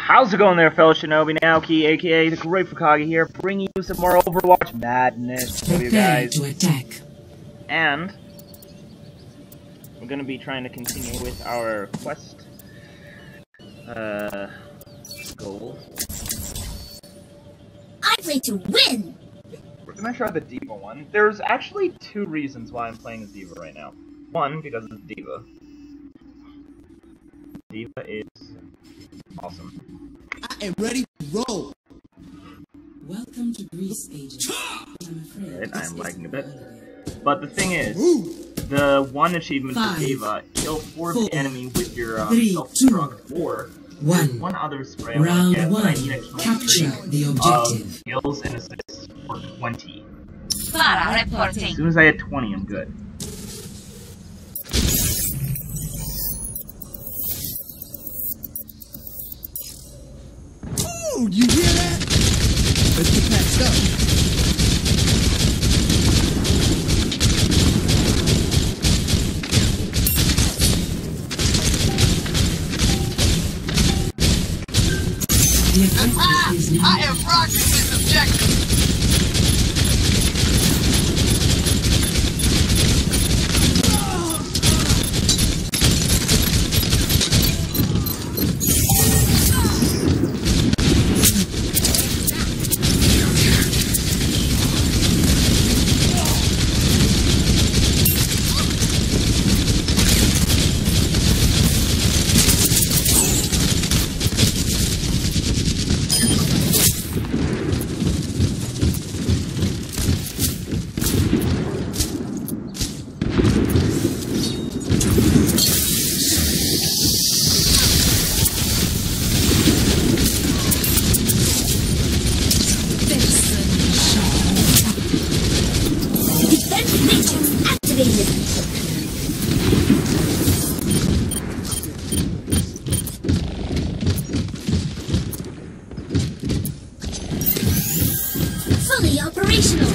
How's it going there, fellow Shinobi? Naoki, aka the Great Fukage here, bringing you some more Overwatch madness for you guys. To attack. And we're gonna be trying to continue with our quest goal. I play to win! We're gonna try the D.va one. There's actually two reasons why I'm playing as D.va right now. One, because it's D.va. D.va is awesome. I am ready to roll. Welcome to Greece, agent. I'm afraid I'm lagging a bit. But the thing is, the one achievement for D.va, kill 4 of the enemy with your self-destruct, or there's one other spray I want to get, but I need a capture the objective. Kills and assists for 20. Farah reporting. As soon as I hit 20, I'm good. Oh, you hear that? Let's get patched up. I am rocking this objective. Fully operational.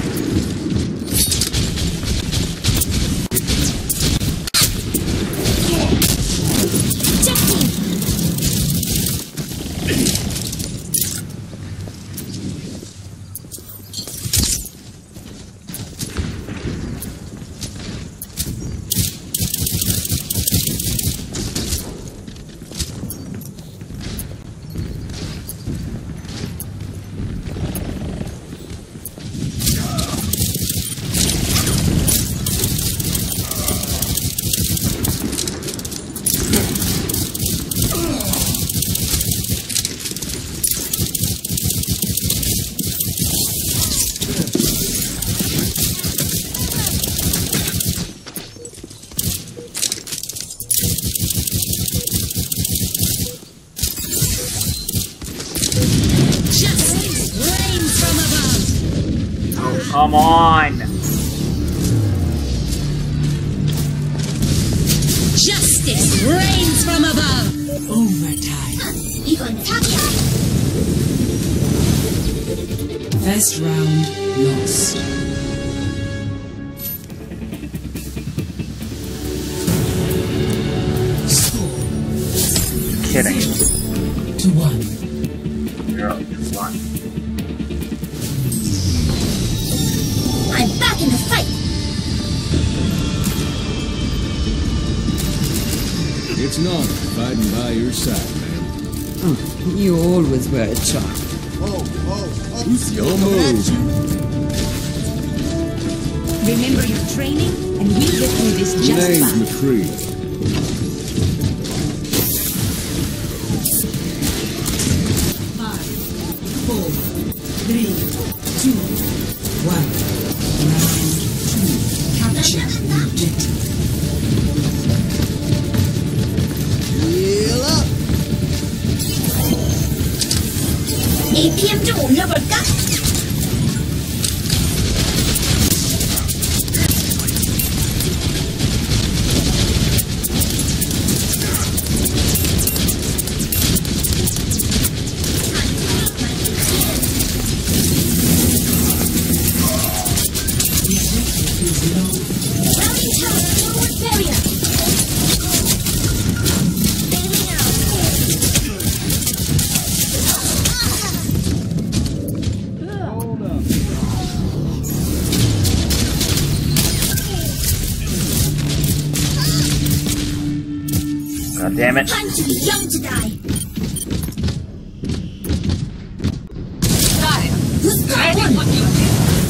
Come on! Justice reigns from above! Overtime. First round lost. Score. Kidding. 0-1. 0-1. I'm back in the fight! It's not fighting by your side, man. You always were a charm. Don't move. Remember your training, and we'll get through this just Name's fine. McCree. 5, 4, 3, 2, 1. Round 2. Capture the objective. Heal up. APM door number got. Rounding tower forward barrier. Bailing out. God damn it. Time to be young to die. Got him. Who's got Ready one? for duty.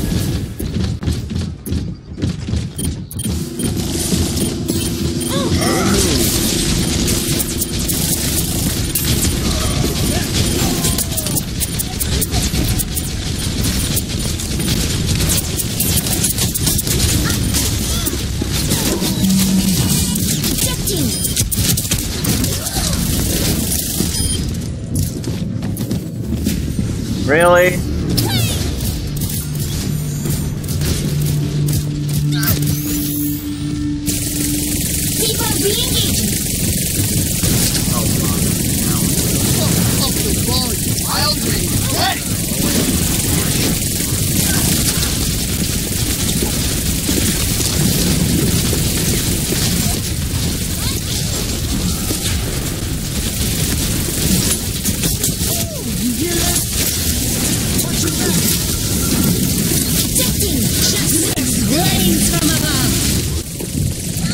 Really? Keep on re-engaging. Oh, Wild green. Ready. Protecting. Justice reigns from above.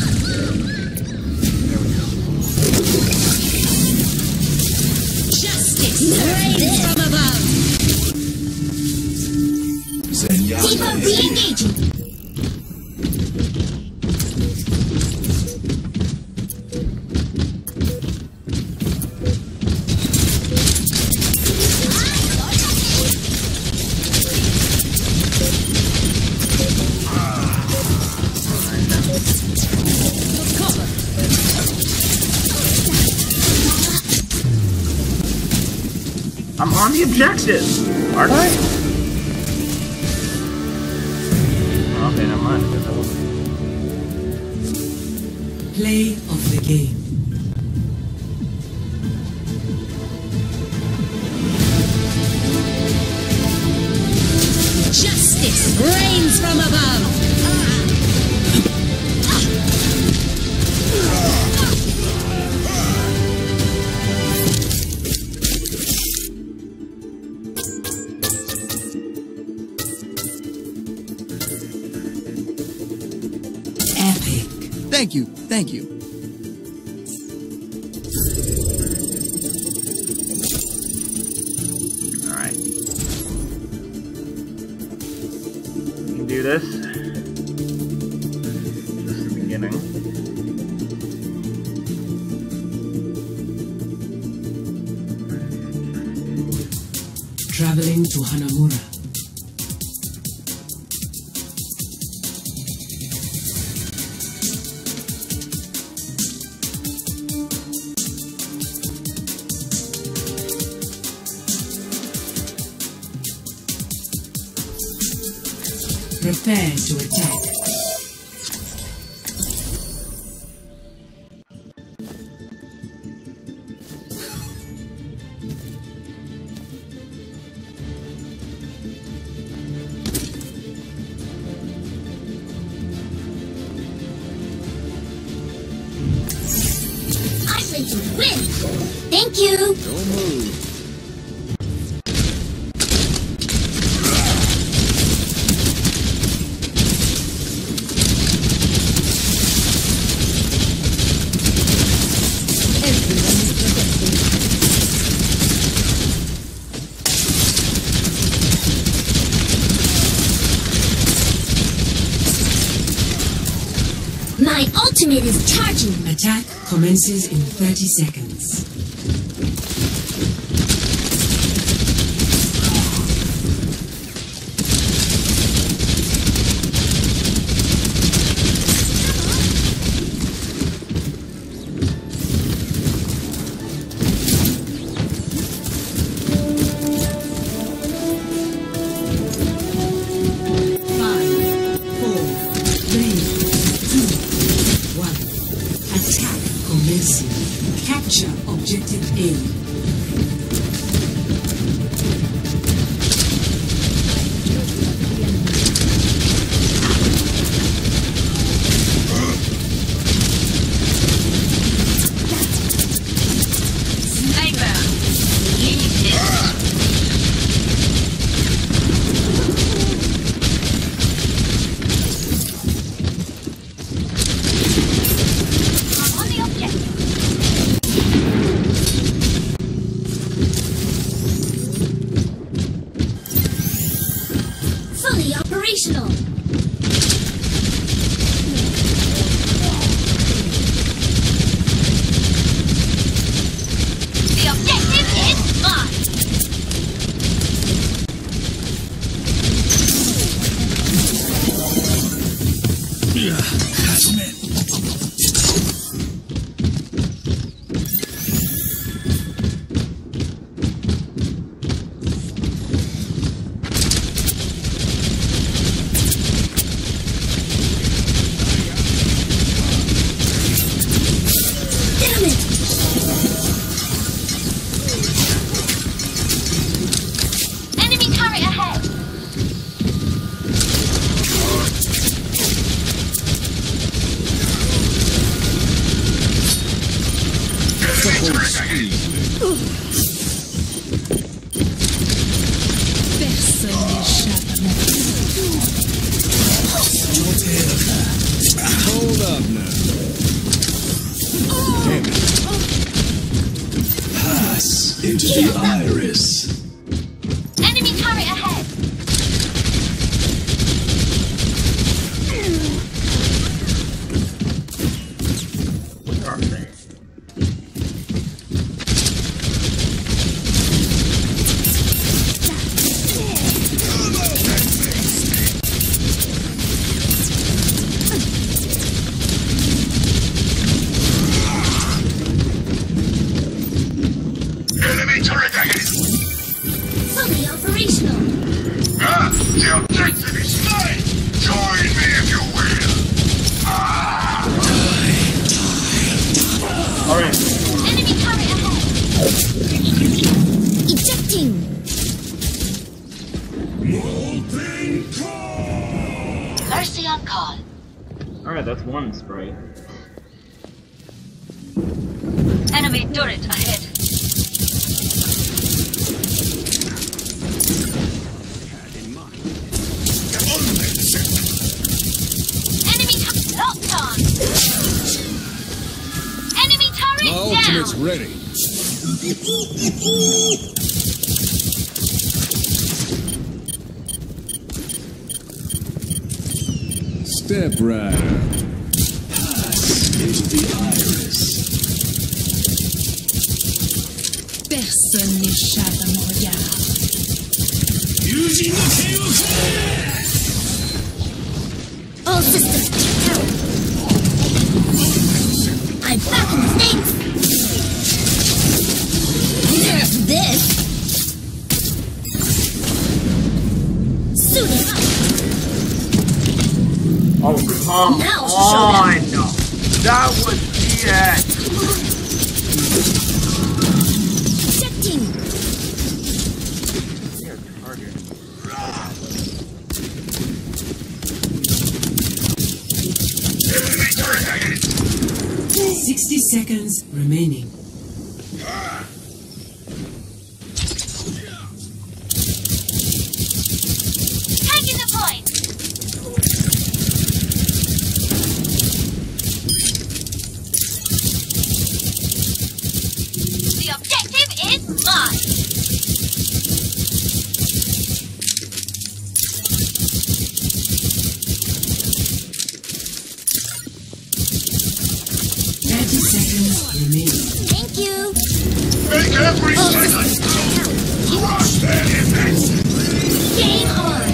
Justice reigns from above. Keep on re-engaging. I'm on the objective! Aren't I? Okay, never mind. Play of the game. Justice reigns from above. Epic. Thank you, thank you. Alright. We can do this. This is the beginning. Traveling to Hanamura. Prepare to attack. I'm going to win. Thank you. Don't move. My ultimate is charging. Attack commences in 30 seconds. Capture objective A. Sniper. Eat it. On the objective. operational. The objective is mine. Damn it! Enemy turret ahead. Personne n'échappe. Hold up now. Damn it. Pass into the iris. Enemy turret ahead. What are they? Enemy turret ahead! Fully operational. The objective is mine! Join me if you will! Alright. Enemy turret ahead. Ejecting. Mercy on call. Alright, that's one spray. Enemy turret ahead. Enemy turret locked on. Enemy turret My ultimate's down. ready. Step right up. Pass into the iris. Personne n'échappe à mon regard. All systems out. I'm back in the States. Nerf this. Suiting up. Oh, come Now on! That was BS! Ejecting. They're targeting. Enemy turret ahead! 60 seconds remaining. Taking the point. The objective is mine. Thank you. Make every second count! Crush their defense! Game on.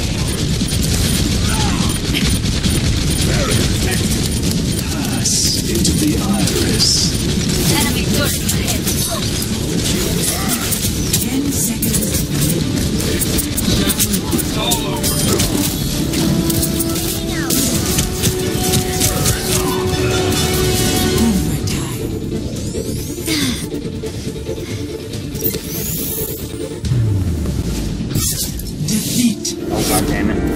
Pass into the iris. Enemy turret ahead. 10 seconds defeat. Oh, god damn it.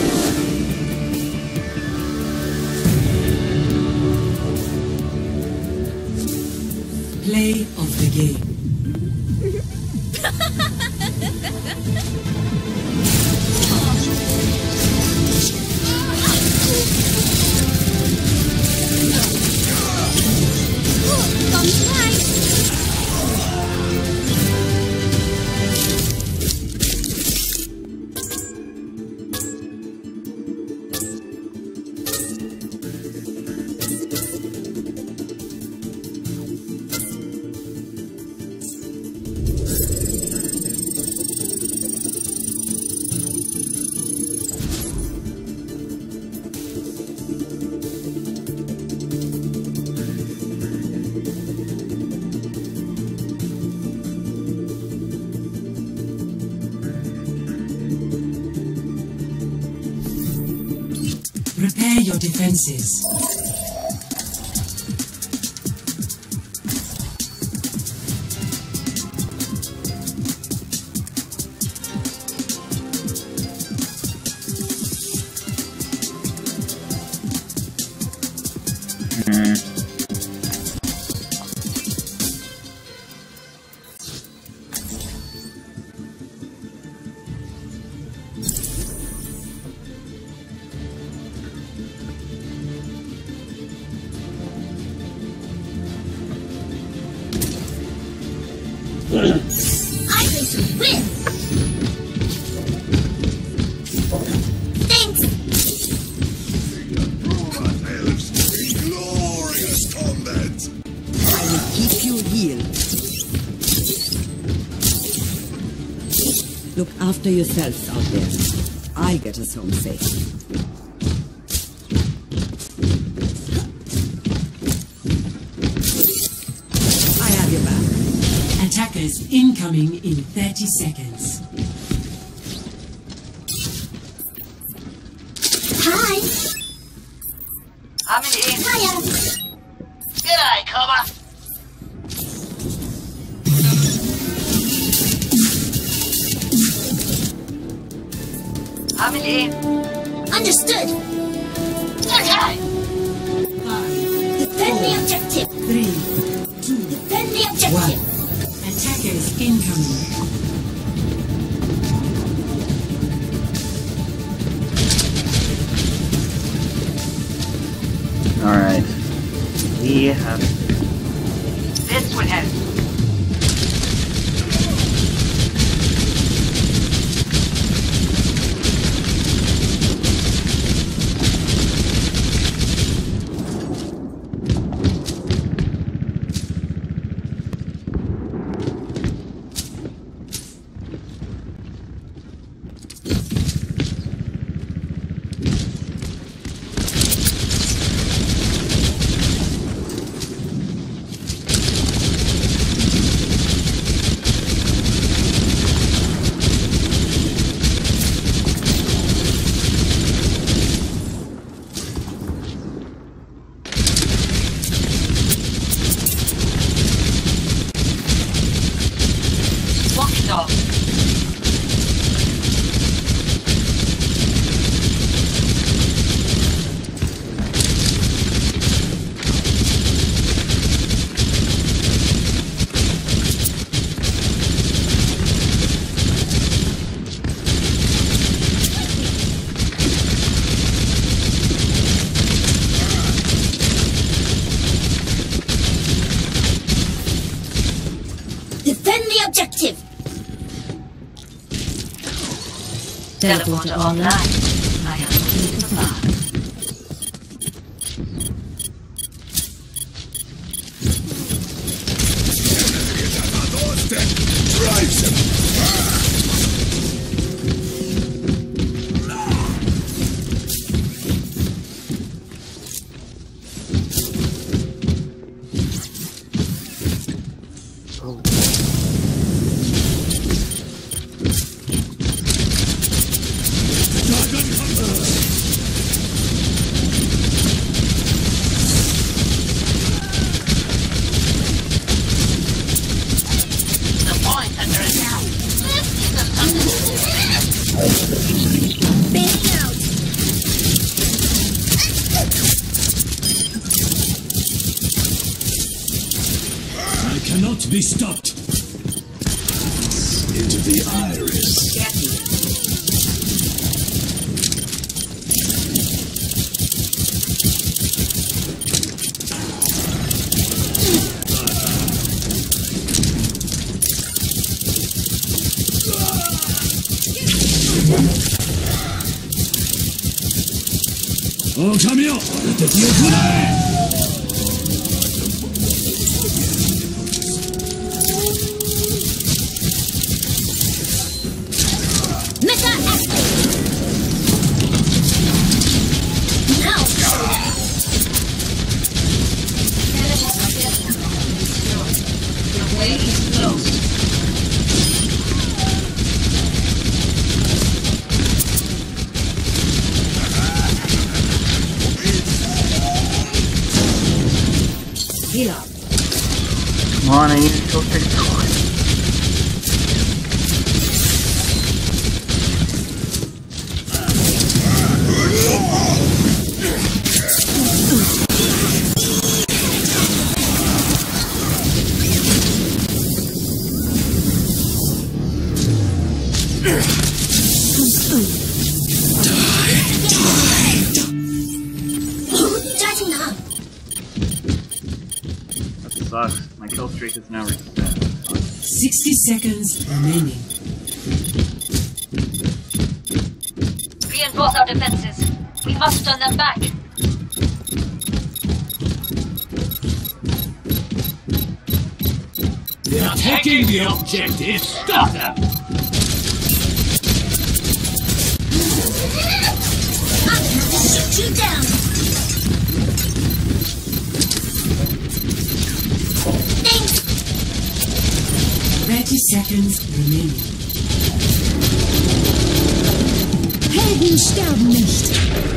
Play of the game. Prepare your defenses. I'm going to win! Thanks! Glorious combat! I will keep you healed. Look after yourselves out there. I'll get us home safe. I have your back. Attackers incoming in 30 seconds. Hi! I'm in. Hiya! G'day, Cobber. I'm in. Understood! Okay. 5, Defend the objective! 3, 2, Defend the 1. objective! Attackers incoming. Alright. We have... This would help. Defend the objective! Teleporter online. I am looking for far. Drives him! Cannot be stopped. Into the iris. Oh, Camille! Mecha active! Now! The way is closed. Heal up. Come on, I need to kill streak. Sucks. My kill streak is now reset. 60 seconds remaining. Reinforce our defenses. We must turn them back. They're attacking the objective. Stop them! I'm going to shoot you down. Thanks. 30 seconds remaining. Helden sterben nicht.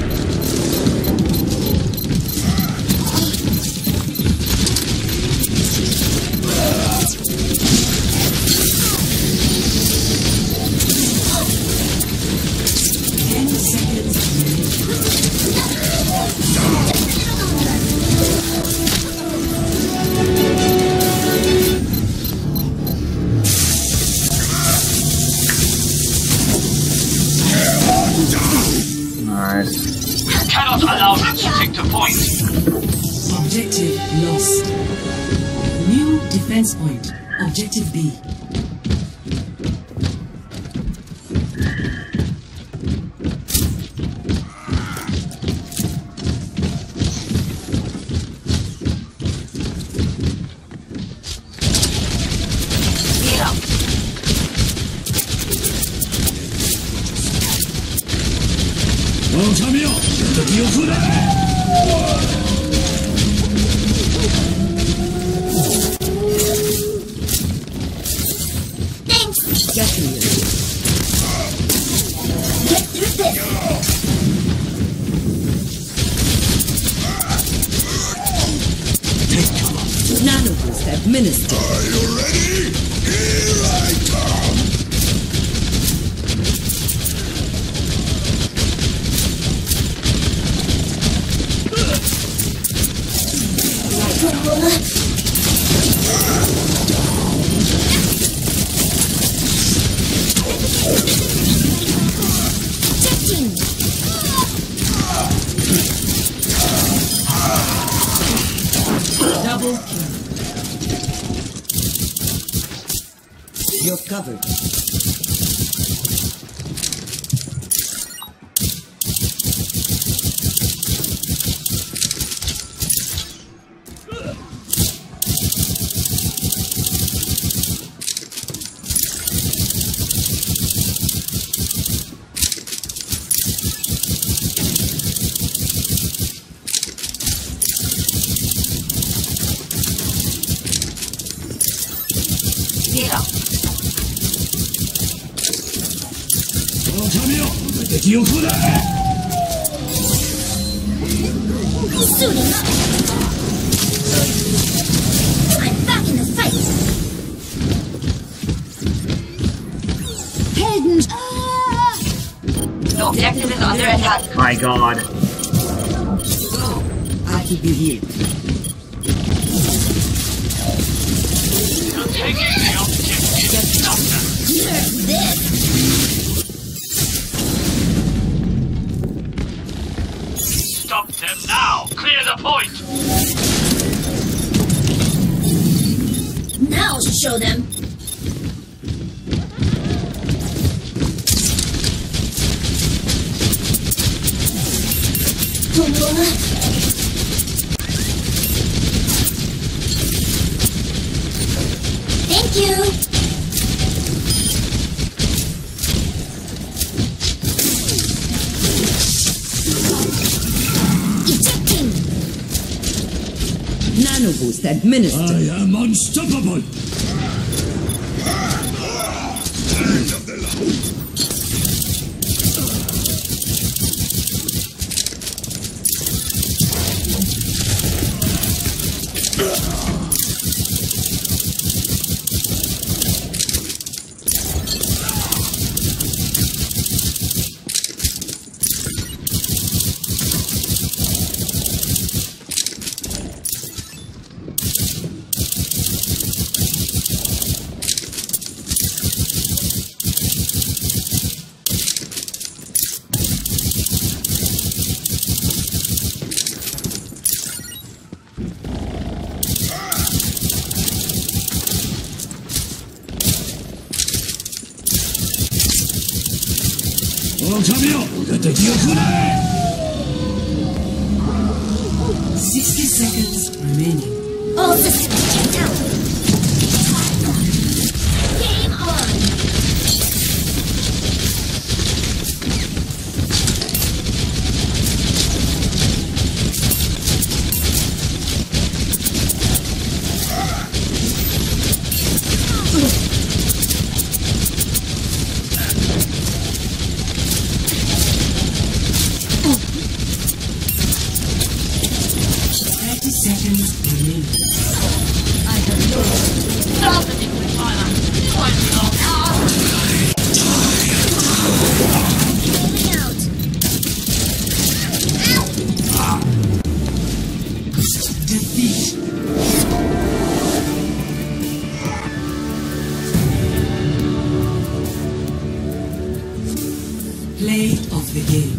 Cannot allow them to take the point. Objective lost. New defense point. Objective B. Thanks. Get to you. Get through this. Take cover. Nano boost administered. Are you ready? Here I come. Double kill. You're covered. Suiting up. I'm back in the fight. Helden. The objective is under attack. My god. I'll keep you healed. You're taking the objective. Stop them. Nerf this. Stop them now. Clear the point. Now I'll show them. Thank you. Ejecting. Nano boost administered. I am unstoppable. End of the line. 60 seconds remaining. All systems checked out. Game on. Play of the game.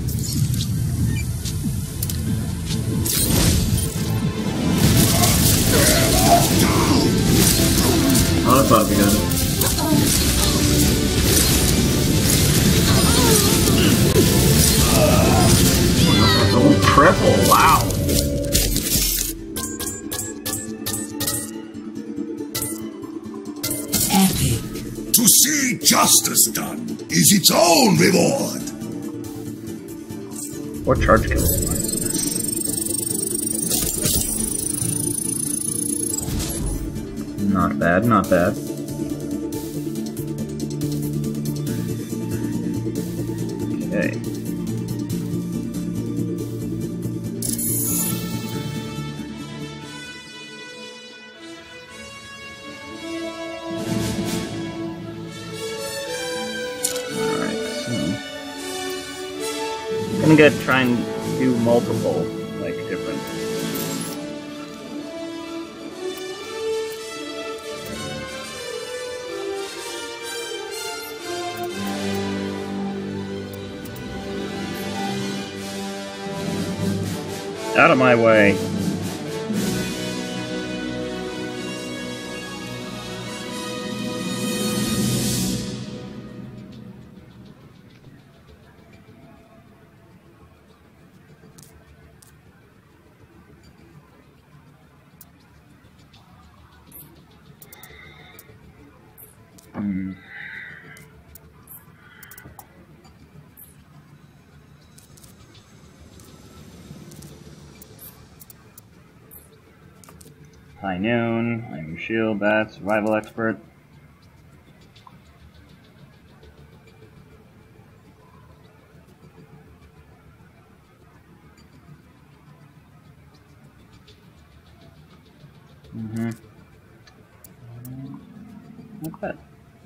Oh, that's not good. Oh, triple, wow. Epic. To see justice done is its own reward. Or charge kills. Not bad, not bad. Okay. I'm gonna try and do multiple, like, different. Out of my way. High noon, iron shield, bat, survival expert. Not bad.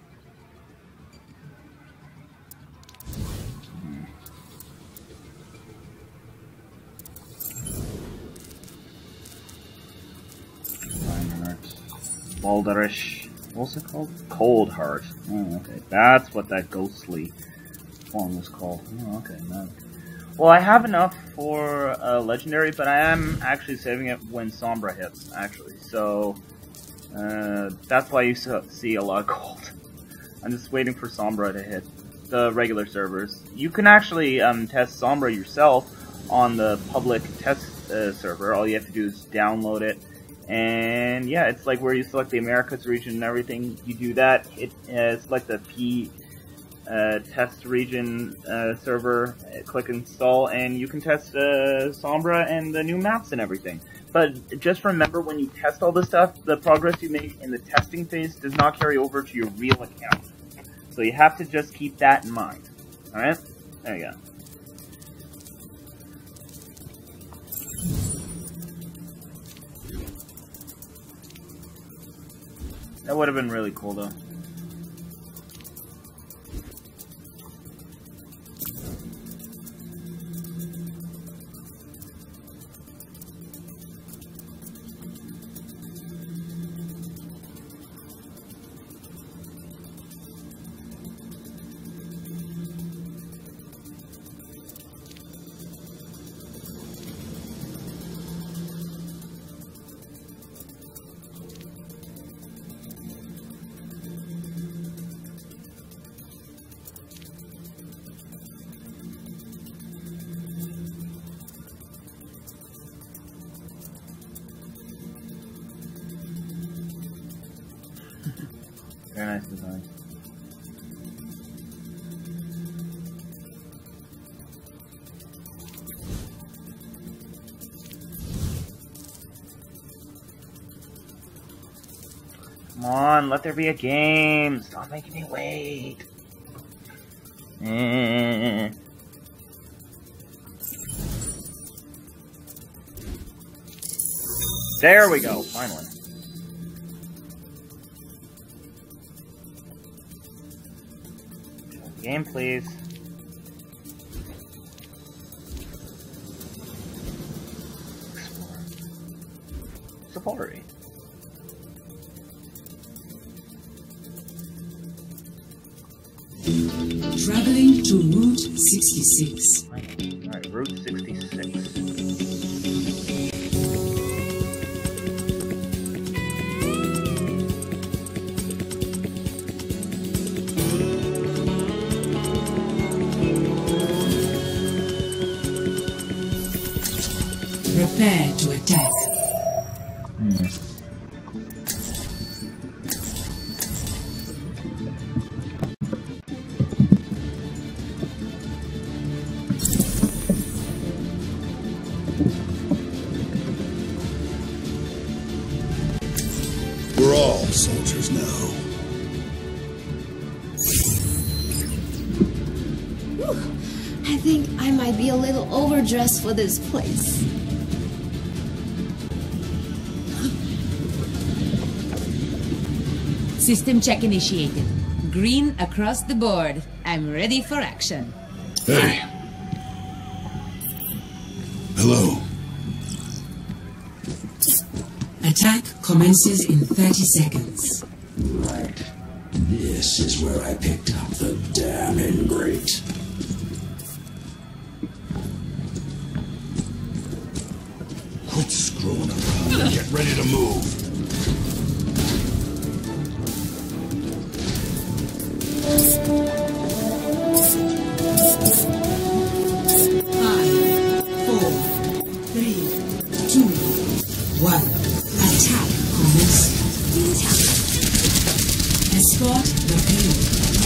Balderish. What's it called? Cold Heart. Oh, okay. That's what that ghostly form was called. Oh, okay. No. Well, I have enough for legendary, but I am actually saving it when Sombra hits, actually. So, that's why you see a lot of gold. I'm just waiting for Sombra to hit the regular servers. You can actually test Sombra yourself on the public test server. All you have to do is download it. And yeah, it's like where you select the Americas region and everything. You do that, select the P test region server, click install, and you can test Sombra and the new maps and everything. But just remember, when you test all this stuff, the progress you make in the testing phase does not carry over to your real account. So you have to just keep that in mind. Alright? There you go. That would have been really cool, though. Very nice design. Come on, let there be a game. Stop making me wait. There we go, finally. Game, please. Safari. Traveling to Route 66. Alright, Route 66. Prepare to attack. We're all soldiers now. I think I might be a little overdressed for this place. System check initiated. Green across the board. I'm ready for action. Hey. Hello. Attack commences in 30 seconds. This is where I picked up the damn ingrate. Quit screwing around and get ready to move. Escort the field.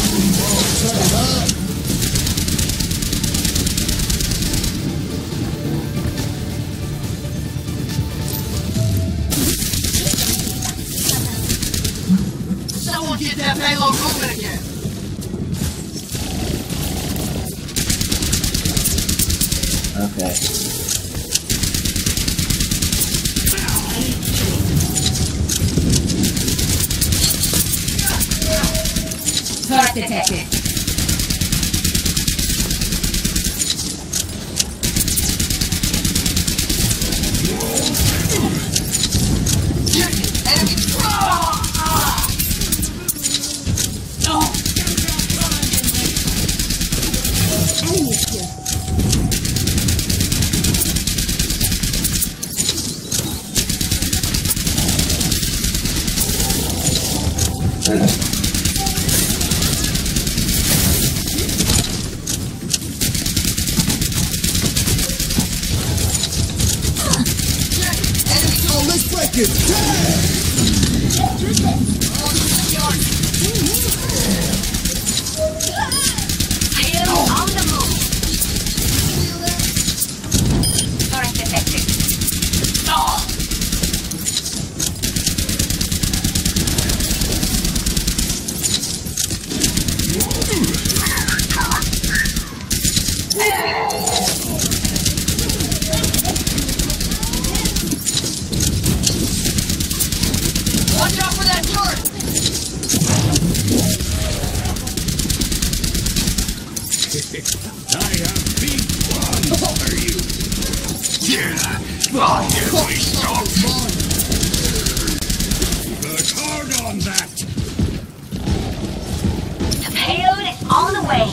Someone get that payload moving again! Okay. Target detected. Enemy! On the move. Turret detected. Watch out for that turret! I have big ones for you. Yeah. Oh, we stop. Work hard on that. The payload is on the way.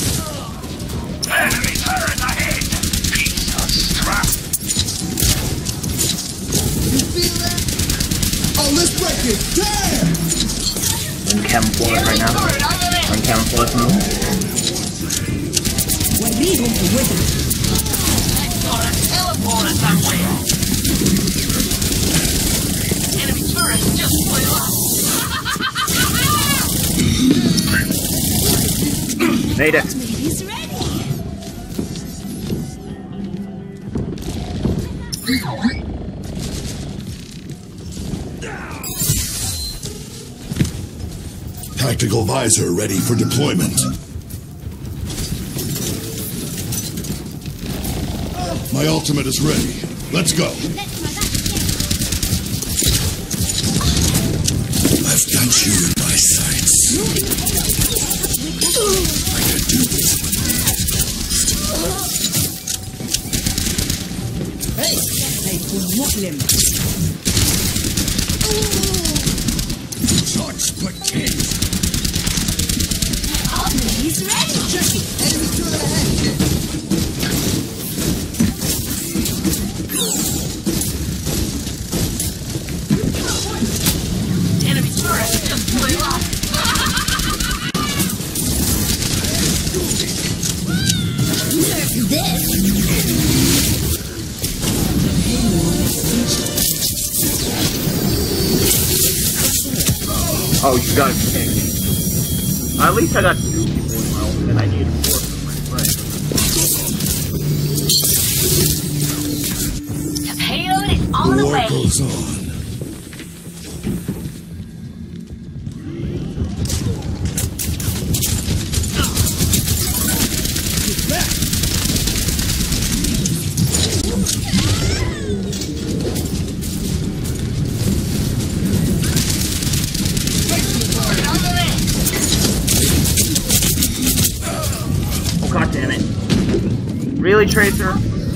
Enemy turret ahead. Piece of scrap. You feel that? Oh, let's break it. Damn! In camouflage right now. On camouflage mode. What lead him to wither? Got a teleporter somewhere! Enemy turret just flew up! Made it. He's ready. Tactical visor ready for deployment. My ultimate is ready. Let's go. I've got you in my sights. I can do this when the Hey, Muslim. Shots pretend. He's ready. Enemy turret ahead. Enemy turret just blew up. This. Oh, you got kicked. At least I got 2 people in my ultimate. I needed 4 for my friend. The payload is on the War way. goes on. Oh, god damn it. Really, Tracer?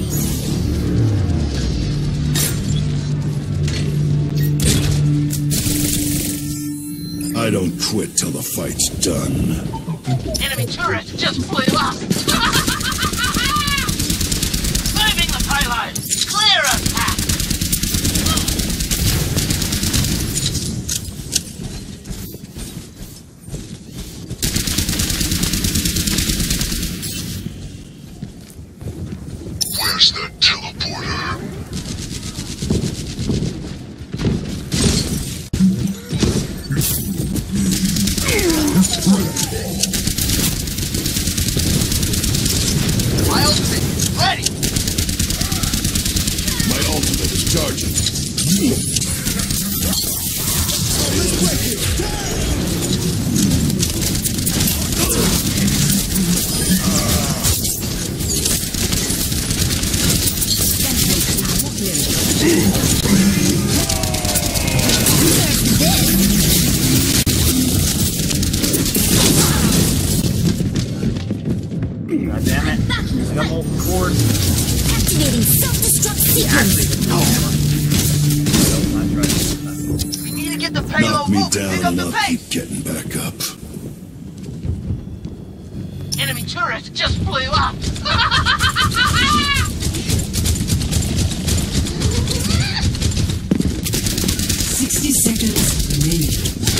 I don't quit till the fight's done. Enemy turret just blew up. Moving the payload. Clear attack. Where's the teleporter? My ultimate ready. My ultimate is charging. God damn it. I got multiple cords. Activating self-destruct sequence. We need to get the Knock payload me moving. Pick down up and the I'll pace. keep getting back up. Enemy turret just blew up. 60 seconds remaining.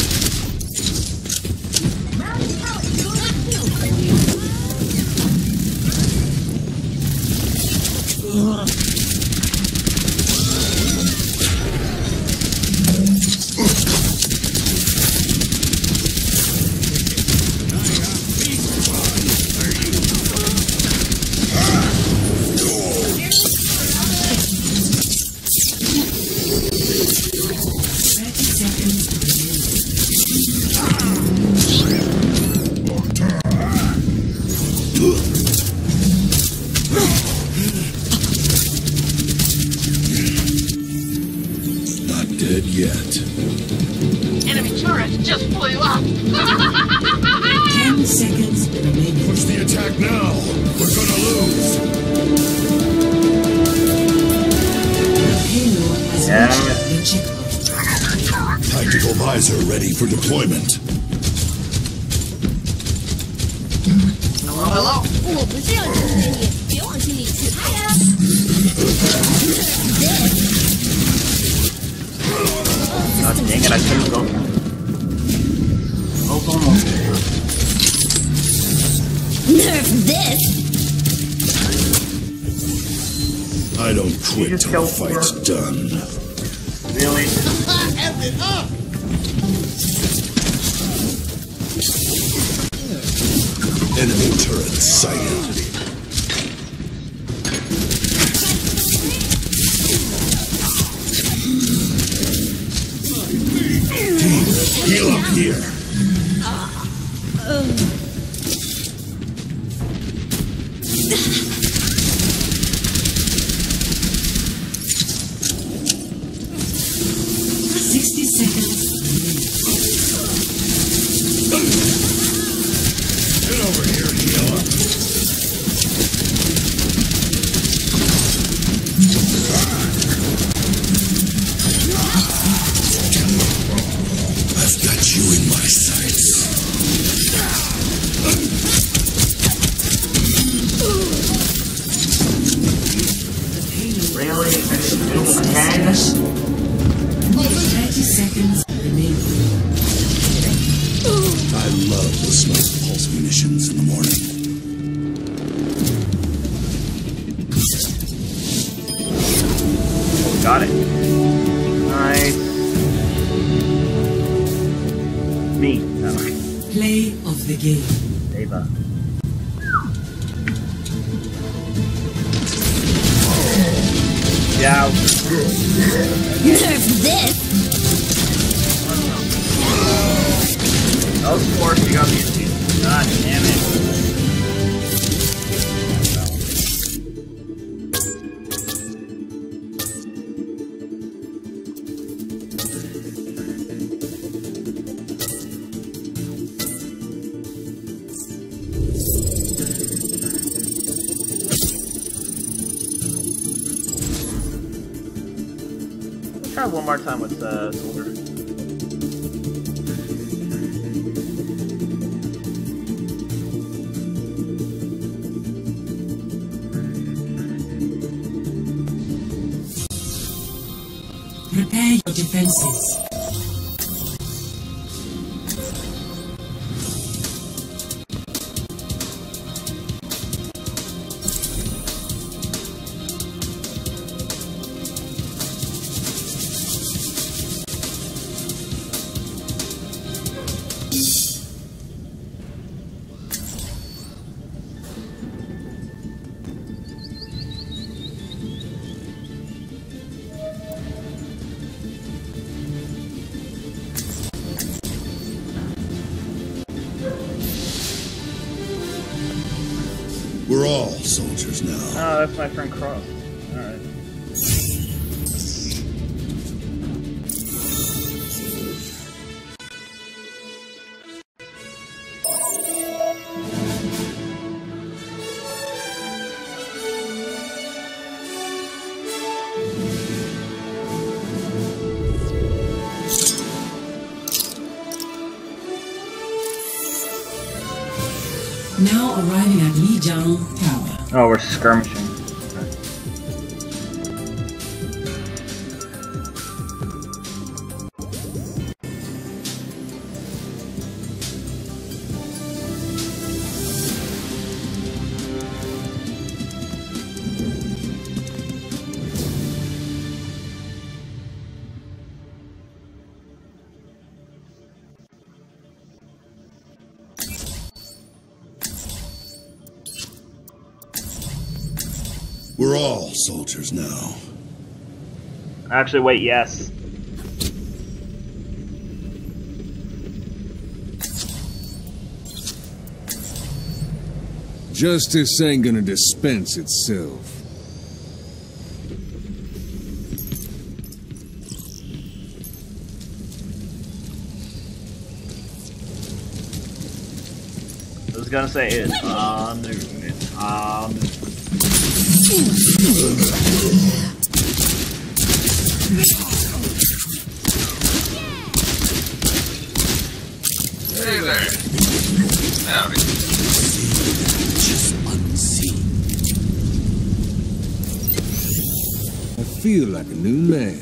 Not dead yet. Enemy turret just blew up. 10 seconds remaining. Push the attack now. We're gonna lose. Payload has Yeah. reached the checkpoint. Tactical visor ready for deployment. Hello. 我不是要支持你，别往心里去。嗨呀！ God dang it, I couldn't go. Oh, almost there. Nerf this! I don't You quit just till the killed fight's four. done. Really? F it up! Enemy turret sighted. Heal up here. 60 seconds. Get over here, healer. I've got you in my sights. Really? 10? 30 seconds remaining. I love the smell of pulse munitions in the morning. Got it. Nice. Me. No. Play of the game. D.va. Yeah. Nerf this! Those force you got me into. God damn it. Try one more time with Soldier. Prepare your defenses. We're all soldiers now. Oh, that's my friend Cross. Alright. Now arriving at Lijiang Tower. Oh, we're skirmishing. We're all soldiers now. Actually, wait, yes. Justice ain't gonna dispense itself. I was gonna say it's on the room. It's on the Hey there. Howdy. Just unseen. I feel like a new man.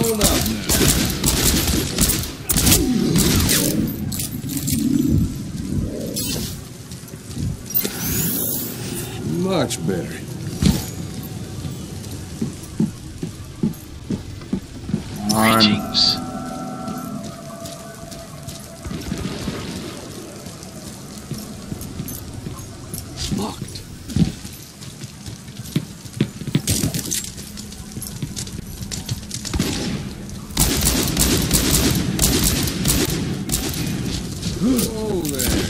Hold up now. Much better. Greetings. Locked. Oh, there.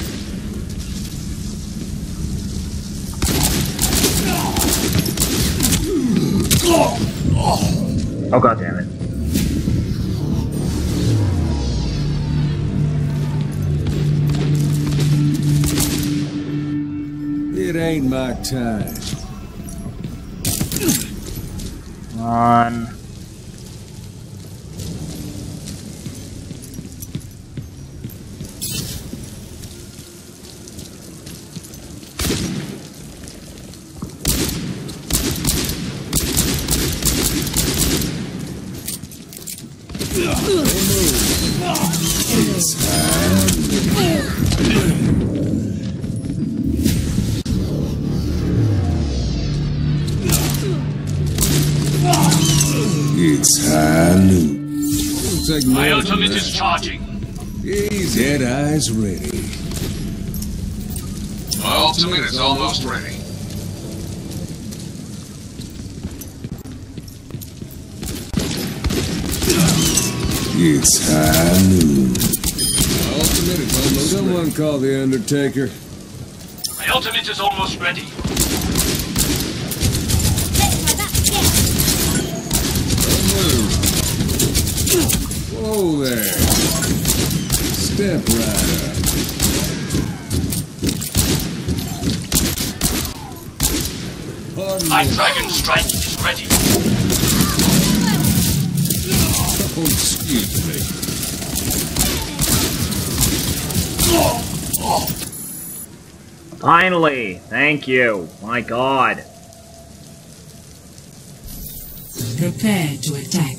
Oh god damn it. It ain't my time. Come on. It's high noon. Take My more ultimate than is that. charging. Easy. Deadeye's ready. My ultimate is almost ready. It's high noon. Ultimate is almost Someone ready. Call the Undertaker. My ultimate is almost ready. Whoa there. Step right up. Pardon My me. dragon strike is ready. Oh, excuse me. Finally! Thank you! My god! Prepare to attack.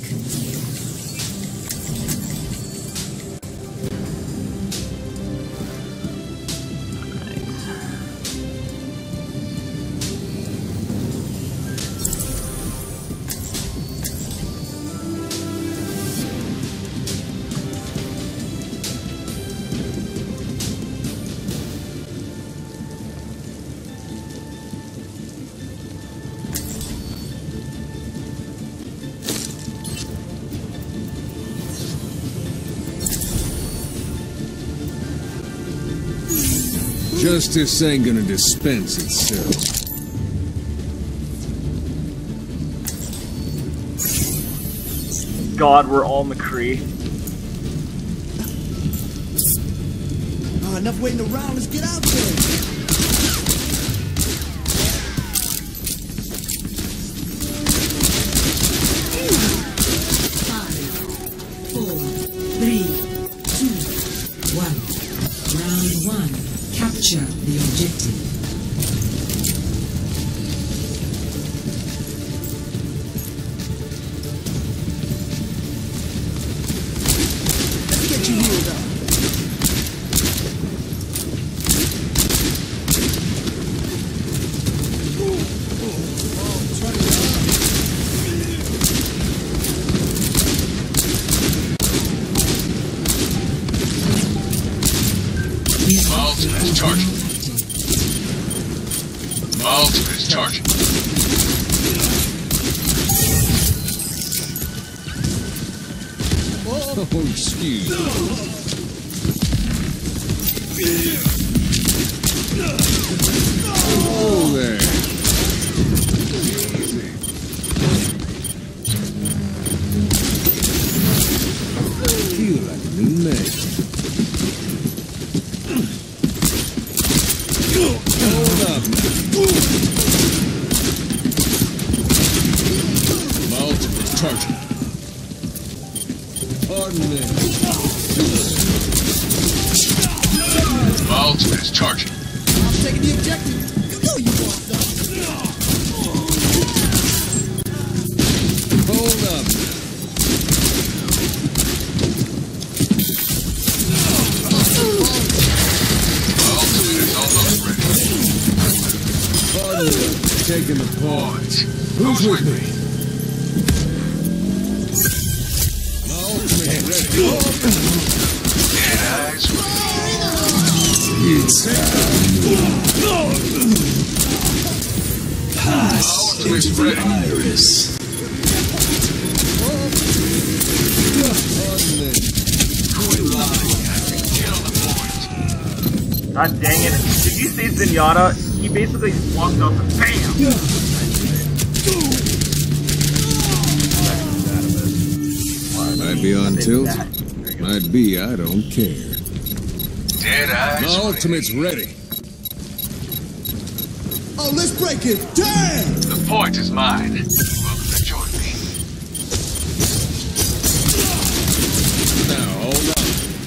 Justice ain't gonna dispense itself. God, we're all McCree. Enough waiting around, let's get out there. Capture the objective. Let's get you healed up. My ultimate is charging. My ultimate is charging. Oh, excuse me. Oh, there. Easy. Feel like a new man. Hold up. My ultimate is charging. Pardon me. My ultimate is charging. I'm taking the objective. You know you want some. Hold up. taking the point. Who's with me? It's pass into the iris. God dang it. Did you see Zenyatta? He basically just walked up and BAM! Might be on tilt. Might be, I don't care. Dead eyes. My ultimate's ready. Oh, let's break it. Damn! The point is mine. Welcome to join me. Now, hold on.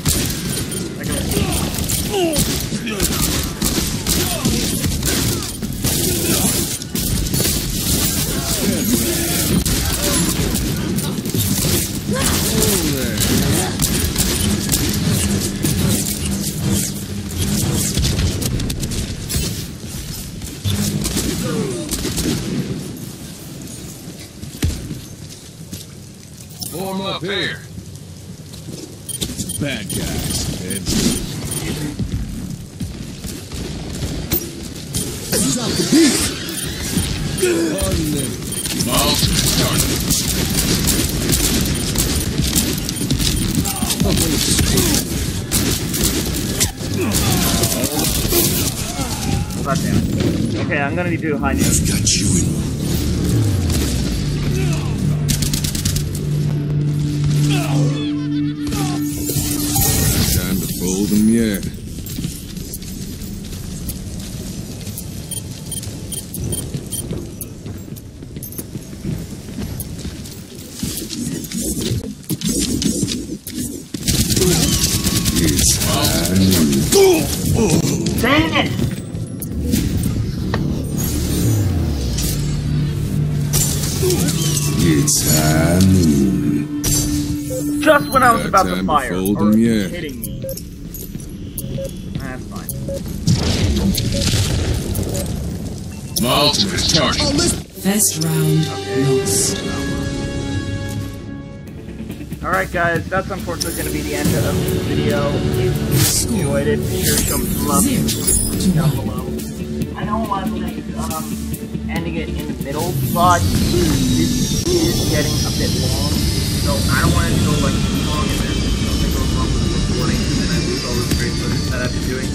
Form up here. Bad guys. Heads. This is out the beat. Pardon me. My ultimate started. God damn it. Okay, I'm gonna do high noon. I've got you in. Time to fold them yet. It's high noon. Dang it! It's high noon. Just when I was about to Time to fire. fold Or them yet. hitting me. That's fine. My ultimate started. Oh, let's... First round lost. Alright guys, that's unfortunately going to be the end of this video. If you enjoyed it, be sure to show me some love down below. I know I was ending it in the middle, but this is getting a bit long, so I don't want it to go like too long and then something goes wrong with the recording and then I lose all this great footage that I've been doing.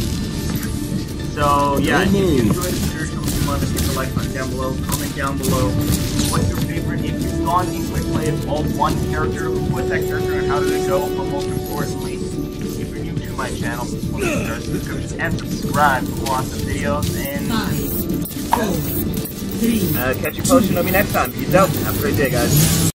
So yeah, if you enjoyed it, be sure to show me some love and hit the like button down below, comment down below. What's your favorite? If you've gone in quick play of all one character, who was that character and how did it go? But most importantly, if you're new to my channel, please want to start the description and subscribe for more awesome videos. And 5, 4, 3. catch you post Shinobi next time. Peace out. Have a great day, guys.